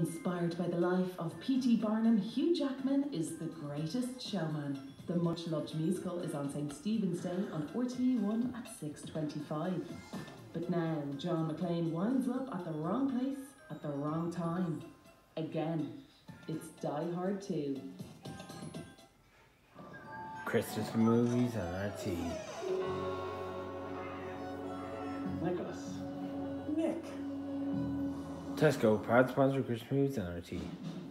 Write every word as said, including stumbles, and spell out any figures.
Inspired by the life of P T Barnum, Hugh Jackman is the greatest showman. The much-loved musical is on Saint Stephen's Day on R T E one at six twenty-five. But now, John McClane winds up at the wrong place at the wrong time. Again, it's Die Hard two. Christmas movies on R T E. Nicholas. Nick. Tesco, proud sponsor of Christmas movies on R T E.